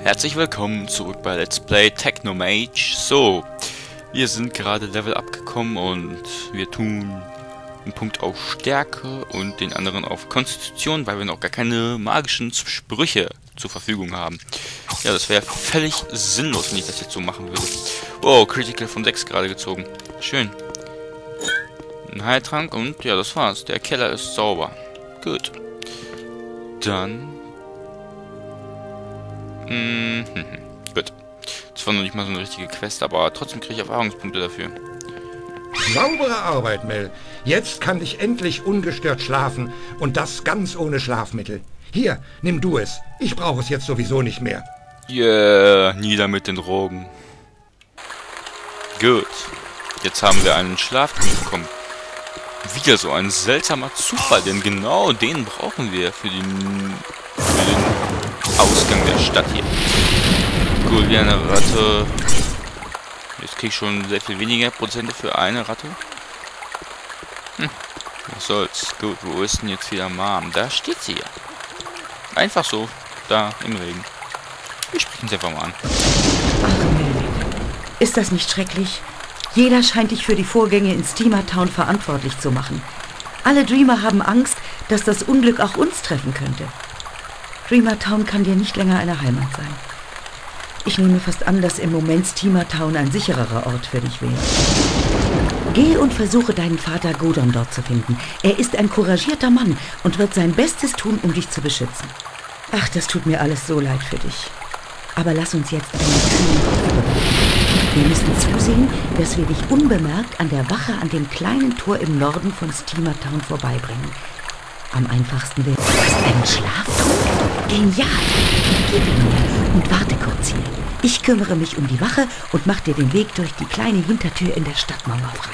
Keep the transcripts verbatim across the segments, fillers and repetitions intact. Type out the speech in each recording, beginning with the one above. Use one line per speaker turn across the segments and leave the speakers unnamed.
Herzlich willkommen zurück bei Let's Play Technomage. So, wir sind gerade Level abgekommen und wir tun einen Punkt auf Stärke und den anderen auf Konstitution, weil wir noch gar keine magischen Sprüche zur Verfügung haben. Ja, das wäre völlig sinnlos, wenn ich das jetzt so machen würde. Oh, Critical von sechs gerade gezogen. Schön. Ein Heiltrank und ja, das war's. Der Keller ist sauber. Gut. Dann... Mhm. Gut. Das war noch nicht mal so eine richtige Quest, aber trotzdem kriege ich Erfahrungspunkte dafür.
Saubere Arbeit, Mel. Jetzt kann ich endlich ungestört schlafen und das ganz ohne Schlafmittel. Hier, nimm du es. Ich brauche es jetzt sowieso nicht mehr.
Yeah, nieder mit den Drogen. Gut. Jetzt haben wir einen Schlaftrunk bekommen. Wieder so ein seltsamer Zufall, denn genau den brauchen wir für den, für den Ausgang der Stadt hier. Gut, wie eine Ratte. Jetzt krieg ich schon sehr viel weniger Prozente für eine Ratte. Hm, was soll's. Gut, wo ist denn jetzt wieder Mom? Da steht sie ja. Einfach so, da im Regen. Wir sprechen sie einfach mal an.
Ach, Mel, ist das nicht schrecklich? Jeder scheint dich für die Vorgänge in Steamer Town verantwortlich zu machen. Alle Dreamer haben Angst, dass das Unglück auch uns treffen könnte. Dreamer Town kann dir nicht länger eine Heimat sein. Ich nehme fast an, dass im Moment Steamer Town ein sichererer Ort für dich wäre. Geh und versuche deinen Vater Godon dort zu finden. Er ist ein couragierter Mann und wird sein Bestes tun, um dich zu beschützen. Ach, das tut mir alles so leid für dich. Aber lass uns jetzt einen kühlen Kopf bewahren. Wir müssen zusehen, dass wir dich unbemerkt an der Wache an dem kleinen Tor im Norden von Steamer Town vorbeibringen. Am einfachsten wäre es einen Schlaftrunk. Genial! Gib ihn mir und warte kurz hier. Ich kümmere mich um die Wache und mach dir den Weg durch die kleine Hintertür in der Stadtmauer frei.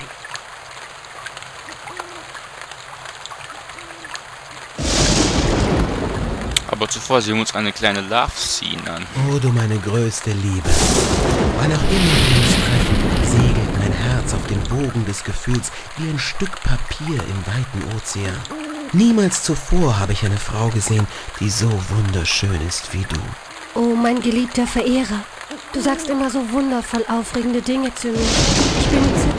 Aber zuvor sehen wir uns eine kleine Love-Scene an.
Oh, du meine größte Liebe. Wann auch immer wir uns treffen, segelt mein Herz auf dem Bogen des Gefühls wie ein Stück Papier im weiten Ozean. Niemals zuvor habe ich eine Frau gesehen, die so wunderschön ist wie du.
Oh, mein geliebter Verehrer. Du sagst immer so wundervoll aufregende Dinge zu mir. Ich bin entzückt.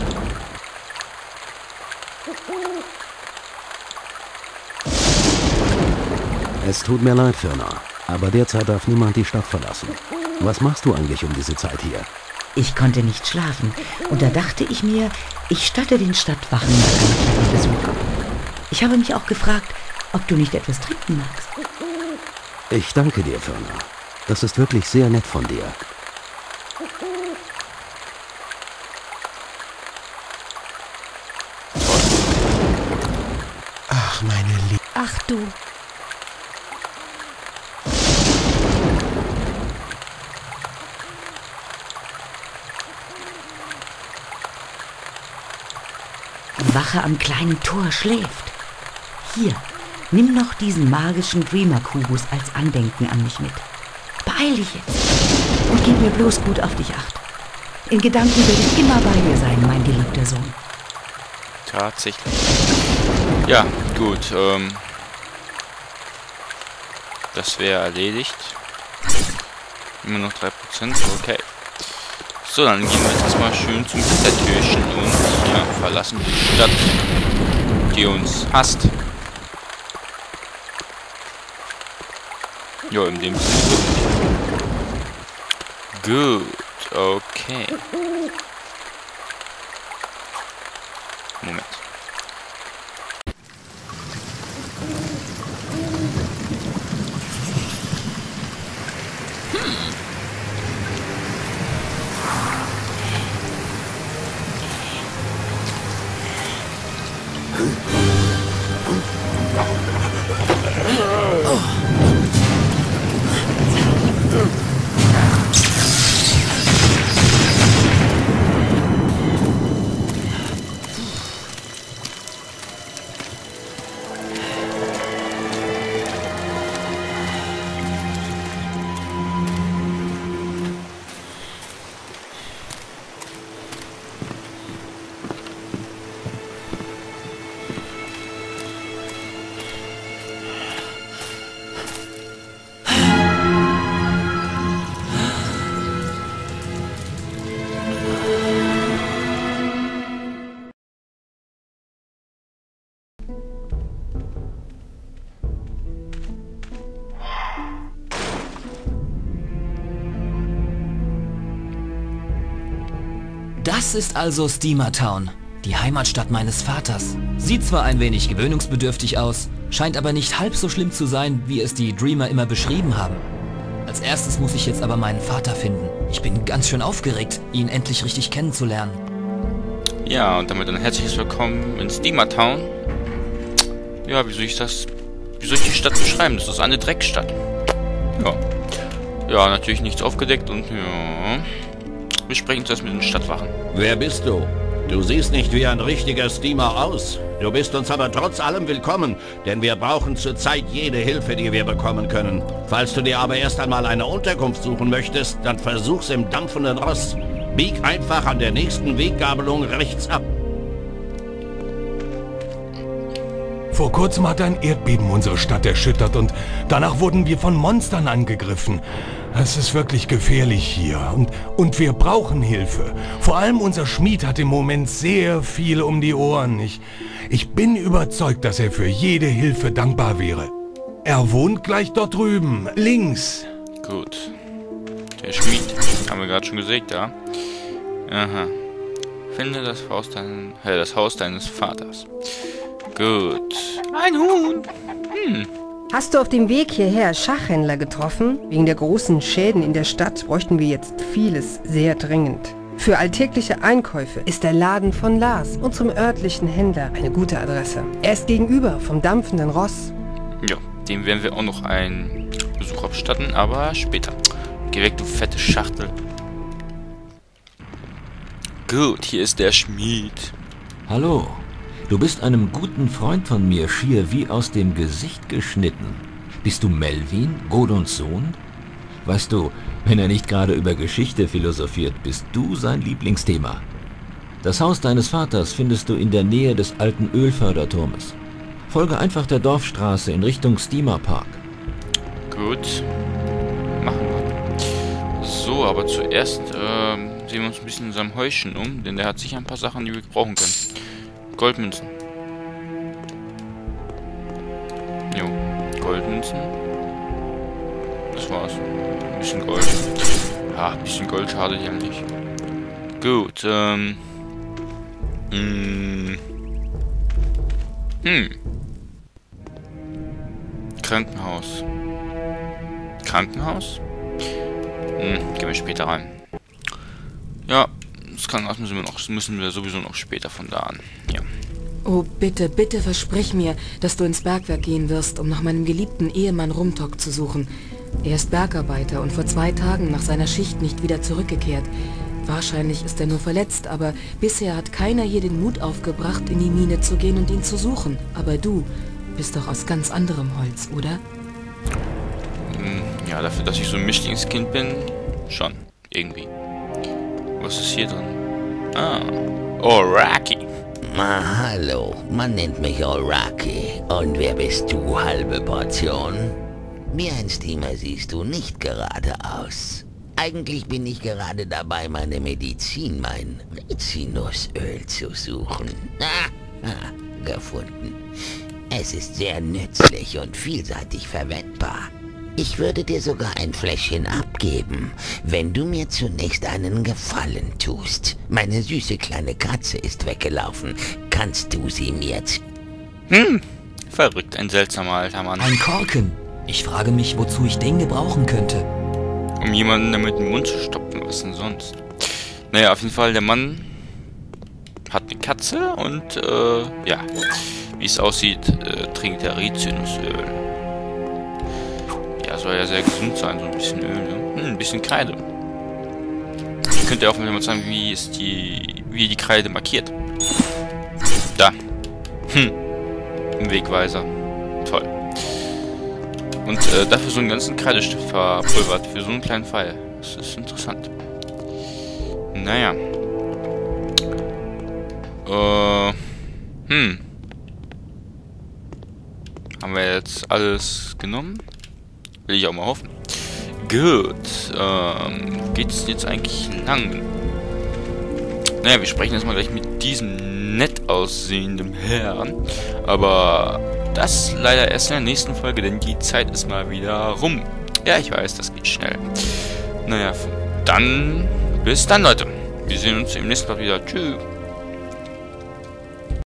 Es tut mir leid, Firna, aber derzeit darf niemand die Stadt verlassen. Was machst du eigentlich um diese Zeit hier?
Ich konnte nicht schlafen und da dachte ich mir, ich statte den Stadtwachen mal einen kleinen Besuch ab. Ich habe mich auch gefragt, ob du nicht etwas trinken magst.
Ich danke dir, Firna. Das ist wirklich sehr nett von dir.
Ach, meine Liebe.
Ach du.
Die Wache am kleinen Tor schläft. Hier, nimm noch diesen magischen Dreamer-Kubus als Andenken an mich mit. Beeil dich jetzt und gib mir bloß gut auf dich acht. In Gedanken werde ich immer bei dir sein, mein geliebter Sohn.
Tatsächlich. Ja, gut. Ähm, das wäre erledigt. Immer noch drei Prozent. Okay. So, dann gehen wir jetzt erstmal schön zum Hintertürchen und ja, verlassen die Stadt, die uns hasst. Ja, in dem Sinne. Gut, okay. Moment.
Das ist also Steamer Town, die Heimatstadt meines Vaters. Sieht zwar ein wenig gewöhnungsbedürftig aus, scheint aber nicht halb so schlimm zu sein, wie es die Dreamer immer beschrieben haben. Als erstes muss ich jetzt aber meinen Vater finden. Ich bin ganz schön aufgeregt, ihn endlich richtig kennenzulernen.
Ja, und damit ein herzliches Willkommen in Steamer Town. Ja, wie soll ich das, wie soll ich die Stadt beschreiben? Das ist eine Dreckstadt. Ja. Ja, natürlich nichts aufgedeckt und ja. Wir sprechen zuerst mit den Stadtwachen.
Wer bist du? Du siehst nicht wie ein richtiger Steamer aus. Du bist uns aber trotz allem willkommen, denn wir brauchen zurzeit jede Hilfe, die wir bekommen können. Falls du dir aber erst einmal eine Unterkunft suchen möchtest, dann versuch's im dampfenden Ross. Bieg einfach an der nächsten Weggabelung rechts ab.
Vor kurzem hat ein Erdbeben unsere Stadt erschüttert und danach wurden wir von Monstern angegriffen. Es ist wirklich gefährlich hier und, und wir brauchen Hilfe. Vor allem unser Schmied hat im Moment sehr viel um die Ohren. Ich, ich bin überzeugt, dass er für jede Hilfe dankbar wäre. Er wohnt gleich dort drüben, links.
Gut. Der Schmied, haben wir gerade schon gesagt, ja. Aha. Finde das Haus, dein, äh, das Haus deines Vaters. Gut. Ein Huhn. Hm.
Hast du auf dem Weg hierher Schachhändler getroffen? Wegen der großen Schäden in der Stadt bräuchten wir jetzt vieles sehr dringend. Für alltägliche Einkäufe ist der Laden von Lars, unserem örtlichen Händler, eine gute Adresse. Er ist gegenüber vom dampfenden Ross.
Ja, dem werden wir auch noch einen Besuch abstatten, aber später. Geh weg, du fette Schachtel. Gut, hier ist der Schmied.
Hallo. Du bist einem guten Freund von mir schier wie aus dem Gesicht geschnitten. Bist du Melvin, Godons Sohn? Weißt du, wenn er nicht gerade über Geschichte philosophiert, bist du sein Lieblingsthema. Das Haus deines Vaters findest du in der Nähe des alten Ölförderturmes. Folge einfach der Dorfstraße in Richtung Steamer Park.
Gut. Machen wir. So, aber zuerst ähm, sehen wir uns ein bisschen in seinem Häuschen um, denn der hat sicher ein paar Sachen, die wir brauchen können. Goldmünzen. Jo, Goldmünzen. Das war's. Ein bisschen Gold. Ja, ein bisschen Gold schadet ja nicht. Gut, ähm. Mh. Hm. Krankenhaus. Krankenhaus? Hm, gehen wir später rein. Ja. Das Krankenhaus müssen wir, noch, müssen wir sowieso noch später von da an. Ja.
Oh, bitte, bitte versprich mir, dass du ins Bergwerk gehen wirst, um nach meinem geliebten Ehemann Rumtok zu suchen. Er ist Bergarbeiter und vor zwei Tagen nach seiner Schicht nicht wieder zurückgekehrt. Wahrscheinlich ist er nur verletzt, aber bisher hat keiner hier den Mut aufgebracht, in die Mine zu gehen und ihn zu suchen. Aber du bist doch aus ganz anderem Holz, oder?
Ja, dafür, dass ich so ein Mischlingskind bin, schon. Irgendwie. Was ist hier drin? Ah, Oraki.
Ah, hallo, man nennt mich Oraki. Und wer bist du, halbe Portion? Wie ein Steamer siehst du nicht gerade aus. Eigentlich bin ich gerade dabei, meine Medizin, mein Rizinusöl zu suchen. Ah, ah, gefunden. Es ist sehr nützlich und vielseitig verwendbar. Ich würde dir sogar ein Fläschchen abgeben, wenn du mir zunächst einen Gefallen tust. Meine süße kleine Katze ist weggelaufen. Kannst du sie mir...
Hm, verrückt, ein seltsamer alter Mann.
Ein Korken. Ich frage mich, wozu ich den gebrauchen könnte.
Um jemanden damit den Mund zu stopfen, was denn sonst? Naja, auf jeden Fall, der Mann hat eine Katze und, äh, ja, wie es aussieht, äh, trinkt er Rizinusöl. Ja, soll ja sehr gesund sein, so ein bisschen Öl, ne? Hm, ein bisschen Kreide. Ich könnte auch mal sagen, wie ist die, wie die Kreide markiert. Da. Hm. Ein Wegweiser. Toll. Und äh, dafür so einen ganzen Kreidestift verpulvert, für so einen kleinen Pfeil. Das ist interessant. Naja. Äh. Hm. Haben wir jetzt alles genommen? Will ich auch mal hoffen. Gut. Ähm, geht's jetzt eigentlich lang? Naja, wir sprechen jetzt mal gleich mit diesem nett aussehenden Herrn. Aber das leider erst in der nächsten Folge, denn die Zeit ist mal wieder rum. Ja, ich weiß, das geht schnell. Naja, dann bis dann, Leute. wir sehen uns im nächsten Mal wieder. Tschüss.